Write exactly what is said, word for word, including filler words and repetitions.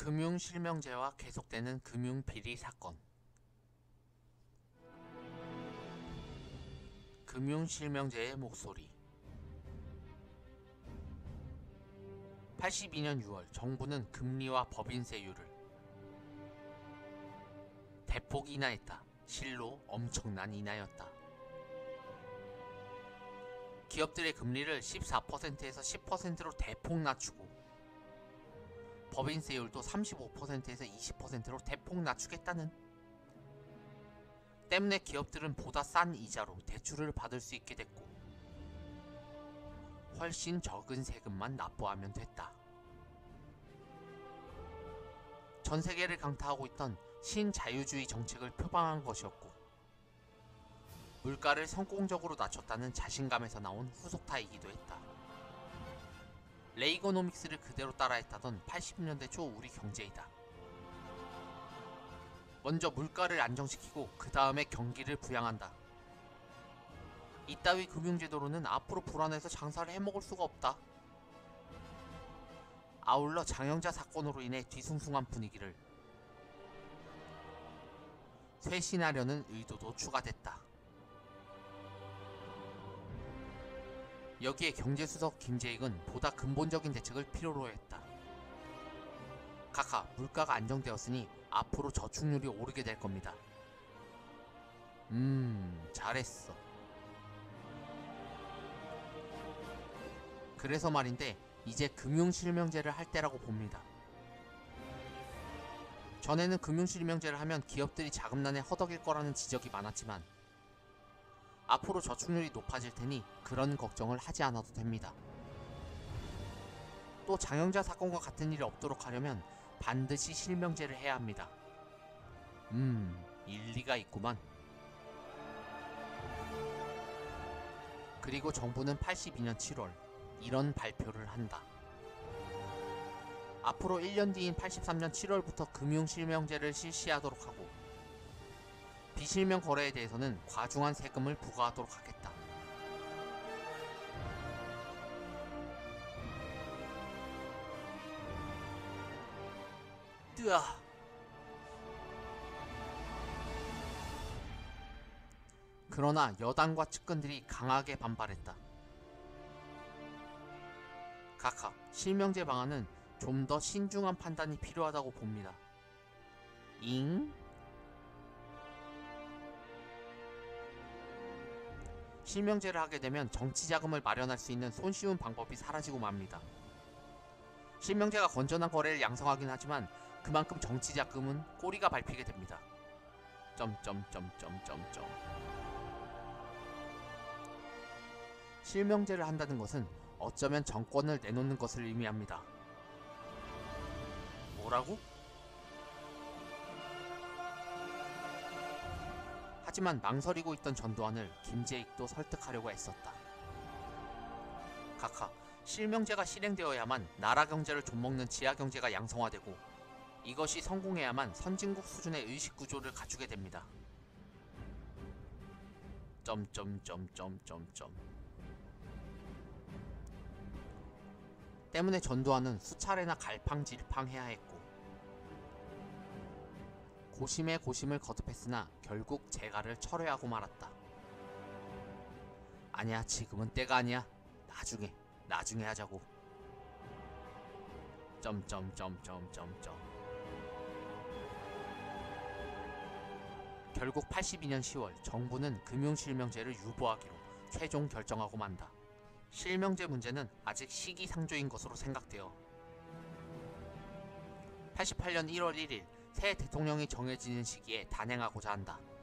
금융실명제와 계속되는 금융비리 사건. 금융실명제의 목소리. 팔십이 년 유월 정부는 금리와 법인세율을 대폭 인하했다. 실로 엄청난 인하였다. 기업들의 금리를 십사 퍼센트에서 십 퍼센트로 대폭 낮추고 법인세율도 삼십오 퍼센트에서 이십 퍼센트로 대폭 낮추겠다는 때문에 기업들은 보다 싼 이자로 대출을 받을 수 있게 됐고 훨씬 적은 세금만 납부하면 됐다. 전 세계를 강타하고 있던 신자유주의 정책을 표방한 것이었고 물가를 성공적으로 낮췄다는 자신감에서 나온 후속타이기도 했다. 레이거노믹스를 그대로 따라했다던 팔십 년대 초 우리 경제이다. 먼저 물가를 안정시키고 그 다음에 경기를 부양한다. 이따위 금융제도로는 앞으로 불안해서 장사를 해먹을 수가 없다. 아울러 장영자 사건으로 인해 뒤숭숭한 분위기를 쇄신하려는 의도도 추가됐다. 여기에 경제수석 김재익은 보다 근본적인 대책을 필요로 했다. 카카, 물가가 안정되었으니 앞으로 저축률이 오르게 될 겁니다. 음, 잘했어. 그래서 말인데 이제 금융실명제를 할 때라고 봅니다. 전에는 금융실명제를 하면 기업들이 자금난에 허덕일 거라는 지적이 많았지만 앞으로 저축률이 높아질 테니 그런 걱정을 하지 않아도 됩니다. 또 장영자 사건과 같은 일이 없도록 하려면 반드시 실명제를 해야 합니다. 음, 일리가 있구만. 그리고 정부는 팔십이 년 칠월 이런 발표를 한다. 앞으로 일 년 뒤인 팔십삼 년 칠월부터 금융실명제를 실시하도록 하고 비실명 거래에 대해서는 과중한 세금을 부과하도록 하겠다. 뜨아. 그러나 여당과 측근들이 강하게 반발했다. 각하, 실명제 방안은 좀 더 신중한 판단이 필요하다고 봅니다. 잉? 실명제를 하게 되면 정치자금을 마련할 수 있는 손쉬운 방법이 사라지고 맙니다. 실명제가 건전한 거래를 양성하긴 하지만 그만큼 정치자금은 꼬리가 밟히게 됩니다. 점점점점점점. 실명제를 한다는 것은 어쩌면 정권을 내놓는 것을 의미합니다. 뭐라고? 하지만 망설이고 있던 전두환을 김재익도 설득하려고 애썼다. 각하, 실명제가 실행되어야만 나라 경제를 좀먹는 지하 경제가 양성화되고 이것이 성공해야만 선진국 수준의 의식구조를 갖추게 됩니다. 점점점점점점. 때문에 전두환은 수차례나 갈팡질팡해야 했고 고심에 고심을 거듭했으나 결국 재가를 철회하고 말았다. 아니야, 지금은 때가 아니야. 나중에, 나중에 하자고. 점점점점점점. 결국 팔십이 년 시월 정부는 금융실명제를 유보하기로 최종 결정하고 만다. 실명제 문제는 아직 시기상조인 것으로 생각되어 팔십팔 년 일월 일일 새 대통령이 정해지는 시기에 단행하고자 한다.